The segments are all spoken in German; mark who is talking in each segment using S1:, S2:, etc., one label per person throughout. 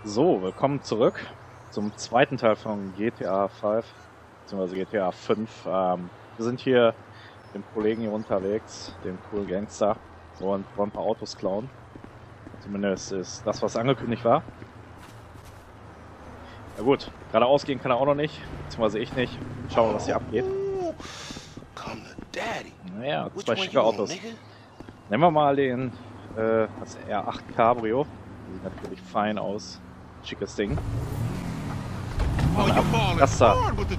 S1: So, willkommen zurück zum zweiten Teil von GTA 5, bzw. GTA 5. Wir sind hier mit dem Kollegen hier unterwegs, dem coolen Gangster, und wollen ein paar Autos klauen. Zumindest ist das, was angekündigt war. Na gut, geradeaus gehen kann er auch noch nicht, beziehungsweise ich nicht. Schauen wir, was hier abgeht. Naja, zwei schicke Autos. Nehmen wir mal den das R8 Cabrio. Sieht natürlich fein aus. Schickes Ding. Das da. Oh, mit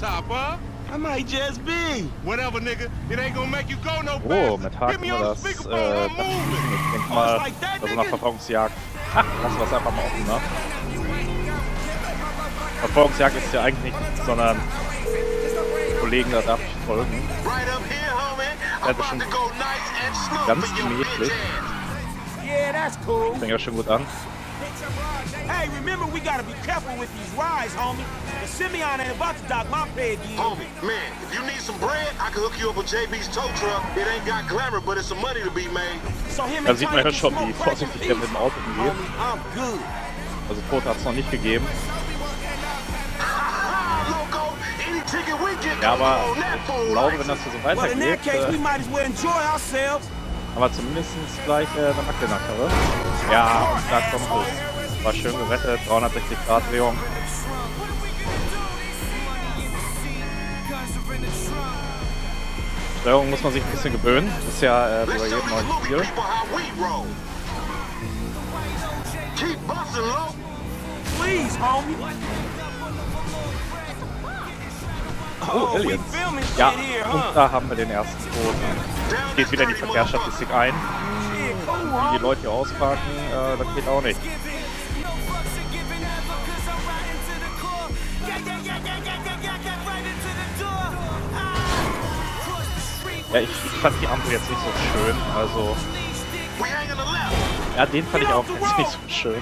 S1: Haken wir das. Ich denke mal, bei so einer Verfolgungsjagd. Ach, lassen wir es einfach mal offen, ne? Verfolgungsjagd ist ja eigentlich nicht, sondern Kollegen, da darf ich folgen. Das ist schon ganz gemächlich. Fängt ja schon gut an.
S2: Hey, remember we gotta be careful with these rides, homie. The Simeon ain't about to dock my pay again.
S3: Homie, man, if you need some bread, I can hook you up with JB's tow truck. It ain't got glamour, but it's some money to be made.
S1: Da sieht man ja schon, wie vorsichtig der mit dem Auto umgeht. Also Foto hat es noch nicht gegeben. Ja, aber ich glaube, wenn das hier so weitergeht, haben wir zumindest gleich eine Wackelnackere. Ja, und da kommt es. War schön gerettet, 360 Grad Drehung. Steuerung muss man sich ein bisschen gewöhnen. Das ist ja wie bei jedem neuen Spiel. Oh, Aliens. Ja, und da haben wir den ersten Toten. Geht wieder in die Verkehrsstatistik ein. Wie die Leute hier ausparken, das geht auch nicht. Ja, ich fand die Ampel jetzt nicht so schön, also... Ja, den fand ich auch jetzt nicht so schön.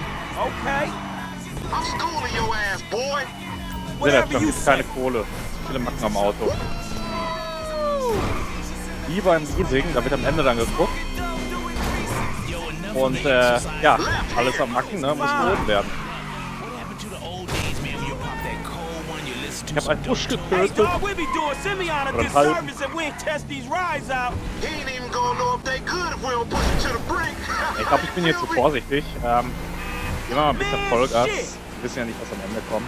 S1: Ja, da ist keine Kohle. Zu viele Macken am Auto. Wie beim Leasing, da wird am Ende dann geguckt. Und ja, alles am Macken, ne, muss behoben werden. Ich habe einen Busch getötet. Oder halb. Ich glaube, ich bin hier zu vorsichtig. Gehen wir mal ein bisschen Vollgas. Wir wissen ja nicht, was am Ende kommt.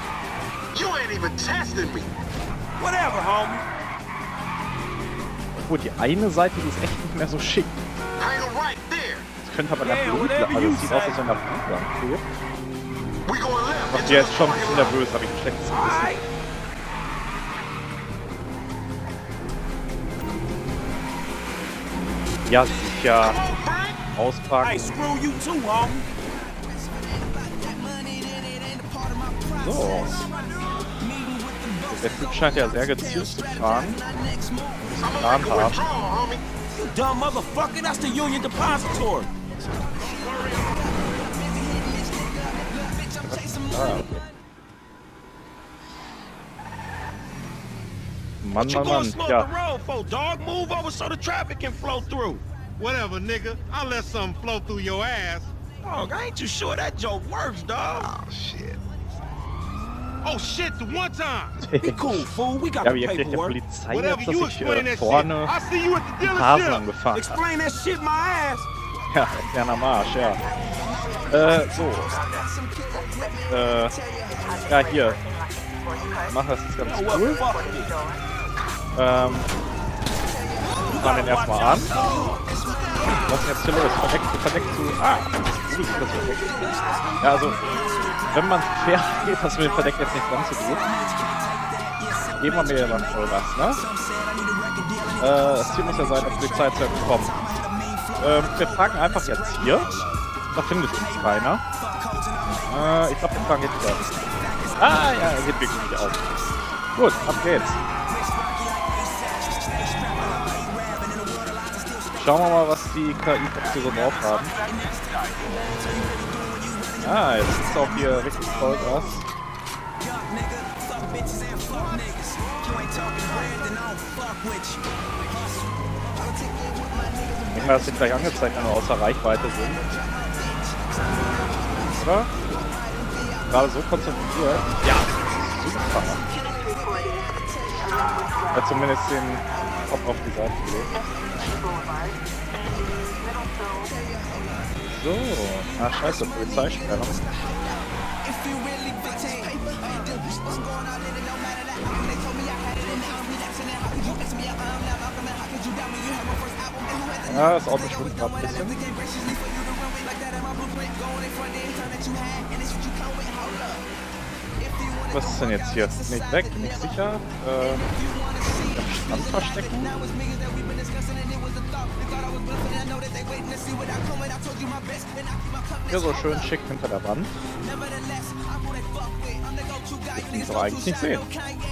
S1: Gut, die eine Seite, die ist echt nicht mehr so schick. Das könnte aber der Blutland, also es sieht aus, als wenn der Blutland fehlt. Ich bin jetzt schon ein bisschen nervös, habe ich ein schlechtes Gewissen. Ja, sicher. Auspacken. So. Der Typ scheint ja sehr gezielt zu fahren. Ein Plan haben. Mann, Mann, Mann, ja.
S4: Whatever, nigga. I'll let something flow through your ass. Dog, I ain't too sure that joke works, dog. Oh, shit. Oh, shit, the one time.
S2: Be cool, fool. We got
S1: ja,
S2: the
S1: wie erklärt der
S2: paperwork.
S1: Polizei jetzt, dass ich vorne die Hasen angefahren habe?
S2: Explain that shit my ass.
S1: Ja, kleiner Marsch, ja. So. Ja, hier. Mach das ist ganz cool. Fahren den erstmal an. Was ist jetzt hier los? Verdeckt zu. Ah! Gut, das verdeckt. Ja, also, wenn man fair geht, das mit dem Verdeck jetzt nicht ganz so gut. Geben wir mir dann Vollgas, ne? Das Ziel muss ja sein, der Polizei zu entkommen. Wir parken einfach jetzt hier. Da findet uns keiner. Ich glaube, wir fahren jetzt wieder. Ah, ja, er sieht wirklich nicht aus. Gut, ab geht's. Schauen wir mal, was die KI hier so drauf haben. Ah, jetzt ist auch hier richtig Vollgas. Ich denke mal, das wird gleich angezeigt, wenn wir außer Reichweite sind. Oder? gerade so konzentriert. Ja, super. Er hat zumindest den Kopf auf die Seite gelegt. So, ach scheiße, Polizeisperre. Ja, das Auto schwimmt gerade ein bisschen. Was ist denn jetzt hier? Nicht weg, bin ich sicher. Am Strand verstecken. Hier so schön schick hinter der Wand. Ich kann es aber eigentlich nicht sehen.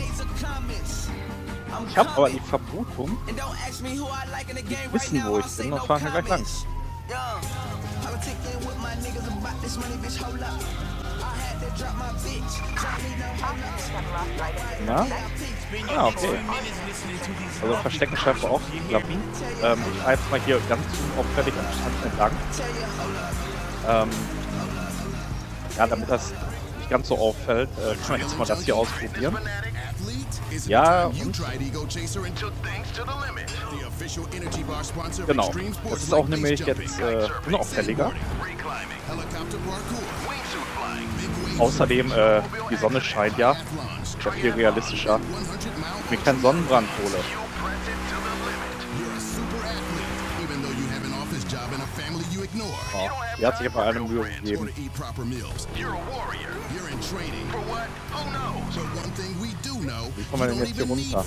S1: Ich habe aber die Vermutung, die wissen, wo ich bin und fahren hier gleich lang. Na? Ah, okay. Also Verstecken scheint auch zu klappen. Ich fahre jetzt mal hier ganz auffällig am Strand entlang. Ja, damit das nicht ganz so auffällt, kann man jetzt mal das hier ausprobieren. Ja, und genau. Das ist auch nämlich jetzt unauffälliger. Außerdem, die Sonne scheint ja. Ist doch viel realistischer. Ich mir keinen Sonnenbrand hole. Oh, die hat sich aber eine Mühe gegeben. Wie kommen wir denn jetzt hier runter?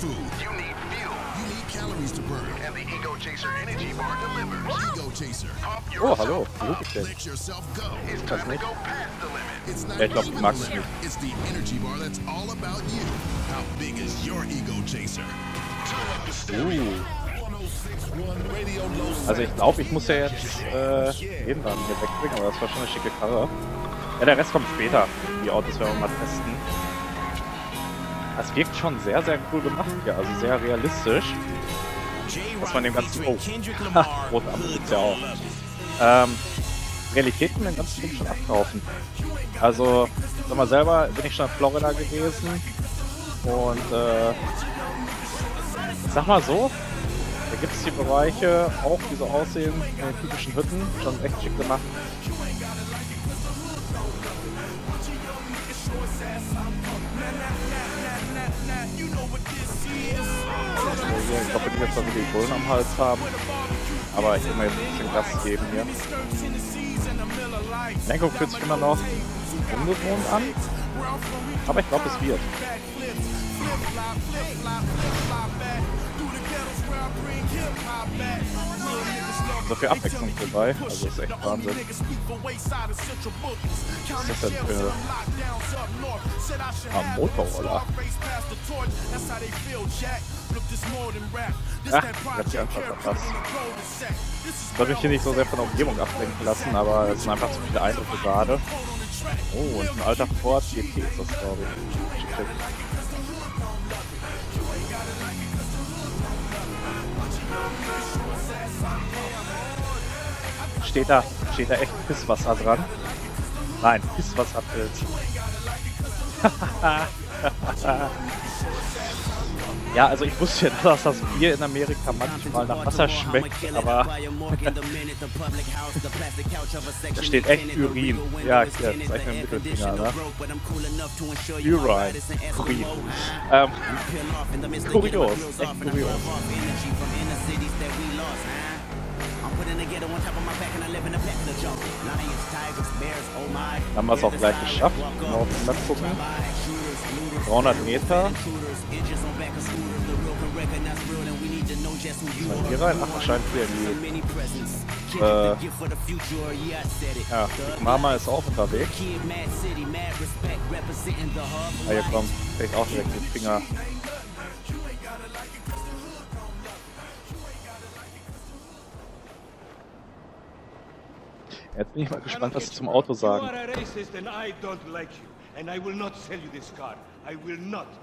S1: Oh, hallo. Wie hoch ist denn? Ich weiß nicht. Ja, ich glaube, die mag es nicht. Also ich glaube, ich muss ja jetzt jeden dann hier wegbringen, aber das war schon eine schicke Karre. Ja, der Rest kommt später. Die Autos werden wir mal testen. Das wirkt schon sehr, sehr cool gemacht hier, also sehr realistisch. Dass man dem ganzen... Oh, rote Ampel gibt's ja auch. Realität kann man den ganzen Ding schon abkaufen. Also, sag mal selber, bin ich schon in Florida gewesen. Und, sag mal so, da gibt es die Bereiche, auch die so aussehen, in den typischen Hütten, schon echt schick gemacht. Ich glaube, die jetzt mal wieder die Bullen am Hals haben. Aber ich will mir jetzt ein bisschen Gas geben hier. Die Lenkung fühlt sich immer noch ungewohnt an. Aber ich glaube, es wird. So viel Abwechslung dabei, also ist echt Wahnsinn. Was ist das denn für ein Motorroller? Ach, ich hab die einfach verpasst. Ich sollte mich hier nicht so sehr von der Umgebung ablenken lassen, aber es sind einfach zu viele Eindrücke gerade. Oh, und ein alter Ford GT ist das, glaube ich. Schick. Steht da echt Pisswasser dran? Nein, Pisswasserpilz. Ja, also ich wusste ja, dass das Bier in Amerika manchmal nach Wasser schmeckt, aber da steht echt Urin. Ja, hier, das ist eigentlich ein Mittelfinger, ne? Urine. Urin. Kurios, echt kurios. Haben wir es auch gleich geschafft. Mal auf den Map gucken. 300 Meter. Hier rein? Ach, wahrscheinlich hier ja, Mama ist auch unterwegs. Ah, hier kommt vielleicht auch direkt den Finger. Jetzt bin ich mal gespannt, was sie zum Auto sagen.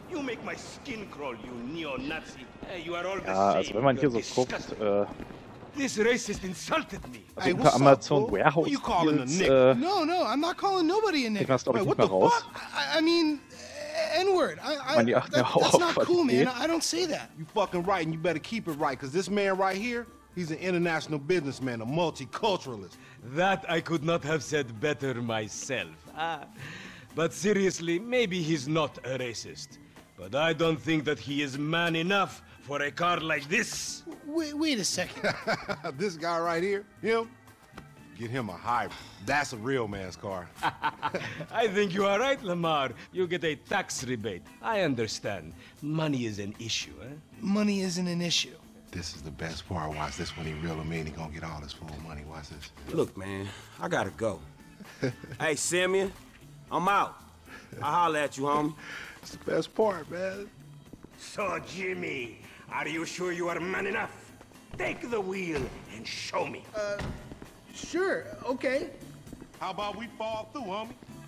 S1: Ja, also wenn man hier so guckt,
S2: This racist insulted me.
S1: Also unter Amazon Warehouse Deals,
S5: No, I'm not calling nobody a
S1: geht
S5: nigger.
S1: das glaube ich
S5: Wait,
S1: nicht mehr raus.
S5: I mean, N-word.
S1: Man, die achten ja auch
S5: That's
S1: auf
S5: not cool, man.
S1: Qualität.
S5: I don't say that.
S4: You fucking right, and you better keep it right, because this man right here, he's an international businessman, a multiculturalist.
S2: That I could not have said better myself. But seriously, maybe he's not a racist. But I don't think that he is man enough for a car like this.
S5: Wait a second.
S4: This guy right here, him, get him a hybrid. That's a real man's car.
S2: I think you are right, Lamar. You get a tax rebate. I understand. Money is an issue, eh?
S5: Money isn't an issue.
S4: This is the best part. Watch this when he reel him in. He gonna get all his full money. Watch this.
S6: Look, man, I gotta go. Hey, Simeon, I'm out. I'll holler at you, homie.
S4: It's the best part, man.
S2: So, Jimmy, are you sure you are man enough? Take the wheel and show me.
S5: Sure, okay.
S4: How about we fall through, homie?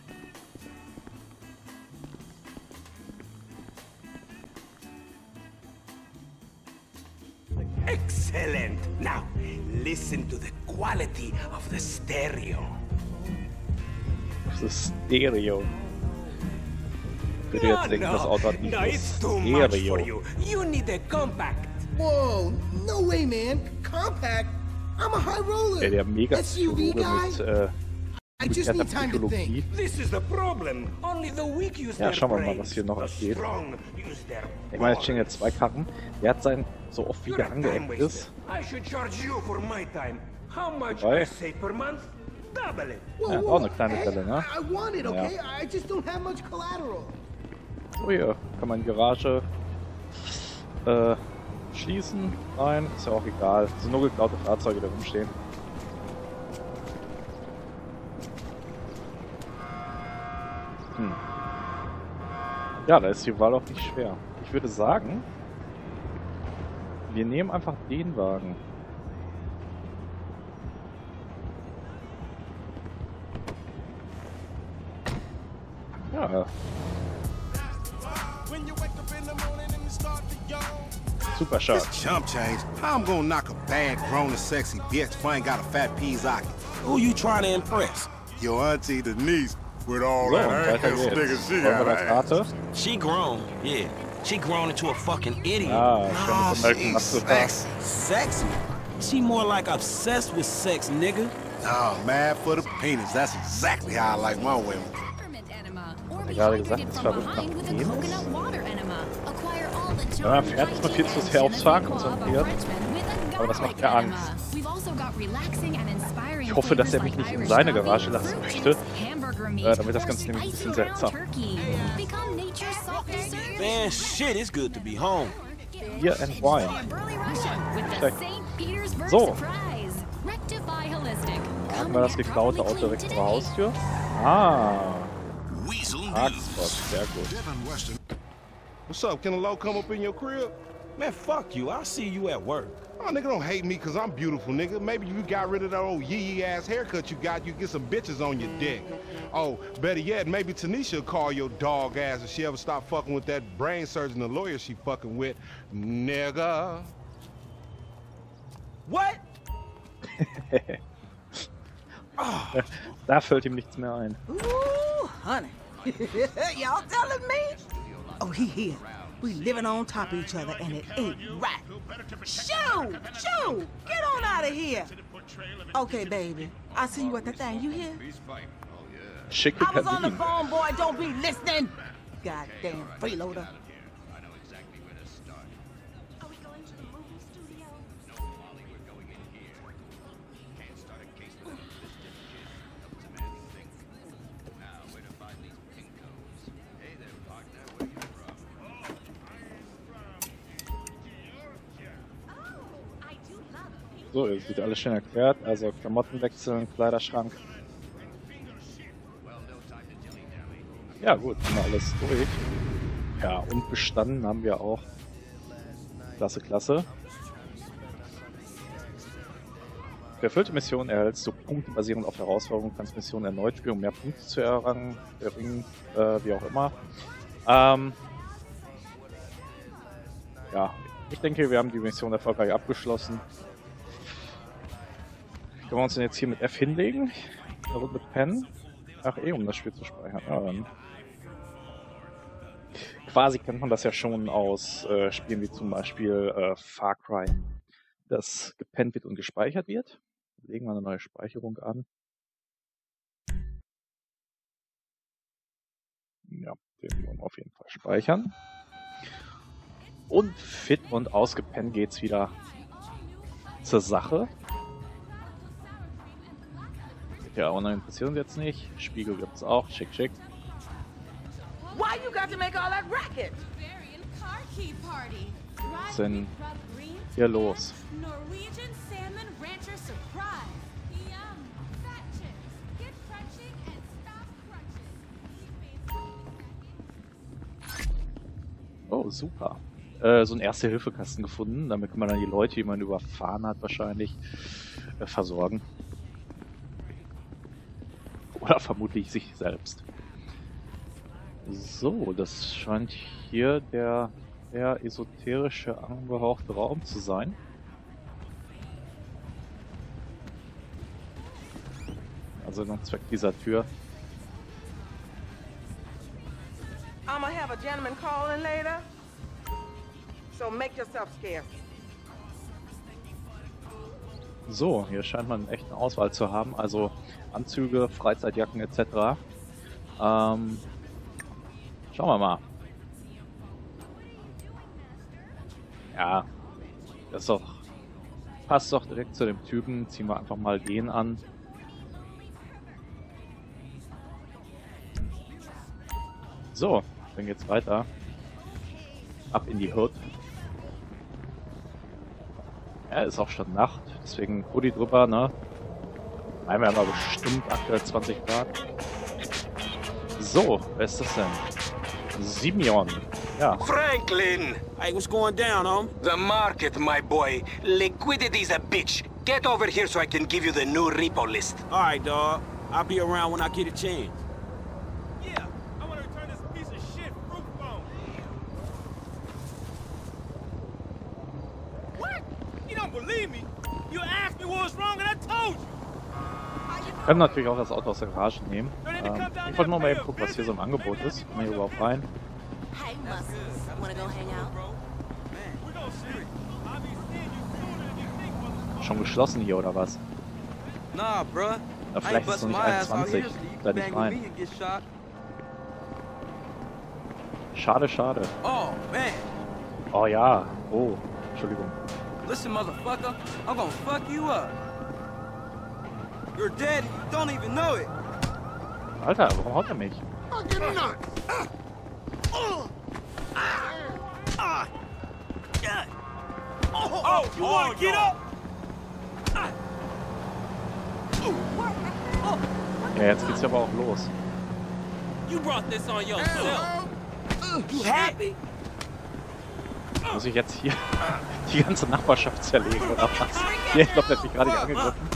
S2: Excellent. Now, listen to the quality of the stereo.
S1: Das ist Stereo. Ich würde jetzt denken, das Auto hat nicht
S2: no,
S1: nur
S2: it's too much for
S1: Stereo.
S2: you. You need a compact.
S5: Whoa, no way, man. Compact? I'm a high roller.
S1: Ja, der
S5: SUV
S1: Mega-Psychologe
S5: guy? I just
S1: mit
S5: need time to
S1: Psychologie.
S5: think.
S2: This is the problem. Only the weak use
S1: Ja,
S2: their
S1: schauen wir mal,
S2: brains.
S1: was hier noch
S2: The
S1: geht.
S2: strong use their
S1: Ich meine, jetzt
S2: balls.
S1: stehen ja 2 Karren. Der hat sein, so oft wie
S2: You're
S1: der
S2: a time
S1: angeeckt ist.
S2: waster. I should charge you for my time. How much
S1: Why?
S2: I save per month? Double it.
S1: Ja, auch eine kleine Delle, ne?
S5: I want it, okay? I just don't have much collateral.
S1: So, hier kann man die Garage schließen. Nein, ist ja auch egal. Es sind nur geklaute Fahrzeuge, die rumstehen. Ja, da ist die Wahl auch nicht schwer. Ich würde sagen, wir nehmen einfach den Wagen. Ja. Super sharp.
S4: This chump change. How I'm gonna knock a bad, grown and sexy bitch if I ain't got a fat Pizzaki?
S6: Who you trying to impress?
S4: Your auntie Denise with all
S1: So,
S4: that
S1: weiter
S4: ass nigga
S1: geht's.
S4: she
S1: Wollen wir
S4: got
S1: das Rate?
S6: She grown, yeah. She grown into a fucking idiot.
S1: Ah, schönes American Muscle Car.
S6: Sexy? She more like obsessed with sex, nigga.
S4: Oh, mad for the penis. That's exactly how I like my women.
S1: Gerade gesagt, es verrückt nach Penis. Wenn man fährt, ist man viel zu sehr aufs Fahren konzentriert. Aber das macht mir Angst. Ich hoffe, dass er mich nicht in seine Garage lassen möchte. Damit das Ganze nämlich ein bisschen seltsam.
S6: Man, shit, it's good to be home.
S1: Beer and Wine. So. Haben wir das geklaute Auto direkt vor der Haustür? Ah. Parkspot, sehr gut.
S4: What's up? Can a low come up in your crib?
S6: Man, fuck you. I'll see you at work.
S4: Oh, nigga, don't hate me because I'm beautiful, nigga. Maybe you got rid of that old yee-yee ass haircut you got, you get some bitches on your dick. Oh, better yet, maybe Tanisha will call your dog ass if she ever stop fucking with that brain surgeon, the lawyer she fucking with. Nigga.
S6: What?
S1: Da fällt ihm nichts mehr ein.
S7: Ooh, honey. Y'all telling me? Oh, he here. We living on top of each other and it ain't right. Shoo! Shoo! Get on out of here. Okay, baby. I'll see you at the thing. You hear?
S1: Schicke
S7: I was on the
S1: Kabinen.
S7: phone, boy. Don't be listening. Goddamn freeloader.
S1: So, jetzt wird alles schön erklärt. Also Klamotten wechseln, Kleiderschrank. Ja gut, haben wir alles durch. Ja, und bestanden haben wir auch. Klasse, klasse. Für erfüllte Missionen erhältst du Punkte basierend auf Herausforderungen, kannst Missionen erneut spielen, um mehr Punkte zu erringen, wie auch immer. Ja, ich denke, wir haben die Mission erfolgreich abgeschlossen. Können wir uns denn jetzt hier mit F hinlegen? Also mit Pen? Ach, um das Spiel zu speichern. Ja, dann. Quasi kennt man das ja schon aus Spielen wie zum Beispiel Far Cry, dass gepennt wird und gespeichert wird. Legen wir eine neue Speicherung an. Ja, den wollen wir auf jeden Fall speichern. Und fit und ausgepennt geht's wieder zur Sache. Ja, online interessiert uns jetzt nicht. Spiegel gibt's auch. Schick, schick.
S7: Why you got to make all that racket?
S1: Was ist denn hier los?
S8: Norwegian salmon rancher surprise. Yum. Fat chips. Get crunching and stop crunching.
S1: Oh, super. So einen Erste-Hilfe-Kasten gefunden. Damit kann man dann die Leute, die man überfahren hat, wahrscheinlich versorgen. Oder vermutlich sich selbst. So, das scheint hier der eher esoterische, angehauchte Raum zu sein. Also noch Zweck dieser Tür.
S7: I'ma have a gentleman calling later. So make yourself scarce.
S1: So, hier scheint man echt eine Auswahl zu haben. Also Anzüge, Freizeitjacken etc. Schauen wir mal. Ja, das ist doch, passt doch direkt zu dem Typen. Ziehen wir einfach mal den an. So, dann geht's weiter. Ab in die Hood. Ja, ist auch schon Nacht, deswegen Hoodie drüber, ne? Einmal haben wir bestimmt aktuell 20 Grad. So, wer ist das denn? Simeon. Ja.
S6: Franklin! Hey, what's going down, homie?
S9: The market, my boy. Liquidity's a bitch. Get over here so I can give you the new repo list.
S6: All right, dog. I'll be around when I get a chance.
S2: Yeah, I want to return this piece of shit fruit phone. What? You don't believe me? You asked me what was wrong and I told you.
S1: Wir können natürlich auch das Auto aus der Garage nehmen. Ich wollte nur mal eben gucken, was hier so im Angebot ist. Kann man hier überhaupt rein?
S8: Hey, Muscles. Wanna go hang out?
S1: Schon geschlossen hier oder was?
S10: Nah, bruh.
S1: Na, vielleicht ist es noch nicht 21. Da nicht rein. Schade, schade.
S10: Oh, man.
S1: Oh ja. Oh, Entschuldigung.
S10: Listen, motherfucker. I'm gonna fuck you up. You're dead and you don't even know it.
S1: Alter, warum haut er mich?
S2: Oh, you want to get up?
S1: Ja, jetzt geht's ja aber auch los.
S2: You brought this on yourself. You happy?
S1: Muss ich jetzt hier die ganze Nachbarschaft zerlegen oder was? Ja, ich glaube, der hat mich gerade angegriffen.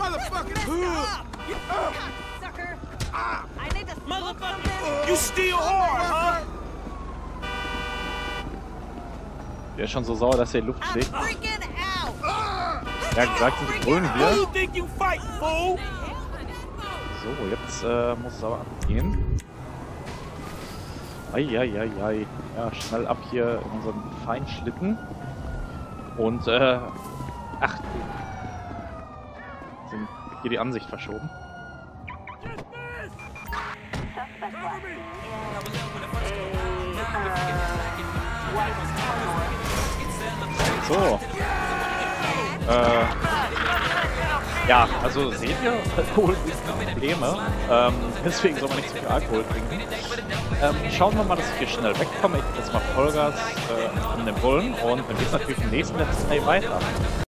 S2: You still hard, huh?
S1: Der ist schon so sauer, dass er in die Luft fliegt. Ja, gesagt, sind die Grünen hier. So, jetzt muss es aber abgehen. Eieiei. Ja, schnell ab hier in unseren Feinschlitten. Und, ach, sind hier die Ansicht verschoben. So. Ja, also seht ihr, Alkohol ist Probleme. Deswegen soll man nicht zu viel Alkohol trinken. Schauen wir mal, dass ich hier schnell wegkomme. Ich gebe jetzt mal Vollgas an den Bullen und dann geht es natürlich im nächsten Let's Play weiter.